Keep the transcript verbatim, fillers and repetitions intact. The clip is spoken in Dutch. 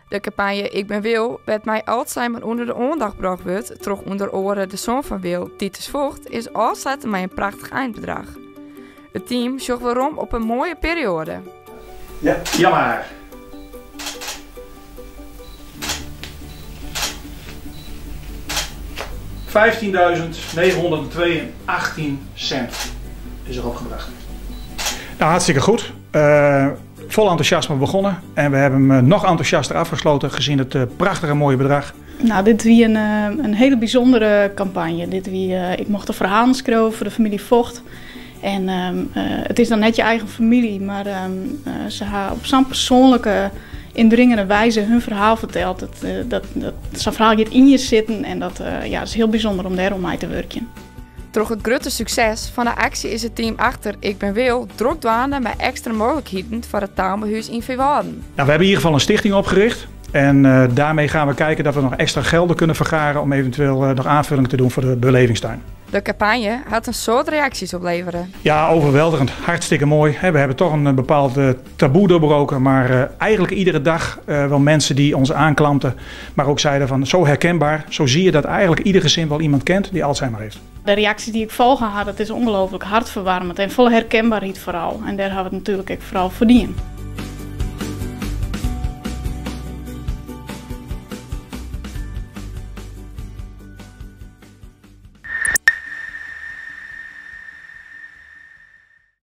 De campagne Ik ben Wil, werd mij Alzheimer onder de aandacht gebracht wordt, terug onder oren de zoon van Wil, Titus Vogt, is altijd mij een prachtig eindbedrag. Het team zocht waarom op een mooie periode. Ja, jammer. vijftienduizend negenhonderdtweeënachttien cent is er opgebracht. Nou, hartstikke goed. Uh, vol enthousiasme begonnen en we hebben hem nog enthousiaster afgesloten gezien het uh, prachtige mooie bedrag. Nou, dit was een, uh, een hele bijzondere campagne. Dit wie, uh, ik mocht een verhaal schrijven voor de familie Vogt. En um, uh, het is dan net je eigen familie, maar um, uh, ze hebben op zo'n persoonlijke, indringende wijze hun verhaal verteld. Dat, uh, dat, dat, zo'n verhaal gaat in je zitten en dat, uh, ja, dat is heel bijzonder om daar om mee te werken. Door het grote succes van de actie is het team achter Ik ben Wil druk dwaande met extra mogelijkheden voor het taalbehuis in Veenwouden. Nou, we hebben in ieder geval een stichting opgericht. En uh, daarmee gaan we kijken dat we nog extra gelden kunnen vergaren om eventueel uh, nog aanvulling te doen voor de belevingstuin. De campagne had een soort reacties opleveren. Ja, overweldigend. Hartstikke mooi. We hebben toch een bepaald uh, taboe doorbroken. Maar uh, eigenlijk iedere dag uh, wel mensen die ons aanklampten. Maar ook zeiden van zo herkenbaar. Zo zie je dat eigenlijk ieder gezin wel iemand kent die Alzheimer heeft. De reacties die ik volgen had, dat is ongelooflijk hartverwarmend en vol herkenbaarheid vooral. En daar hebben we het natuurlijk ook vooral verdiend.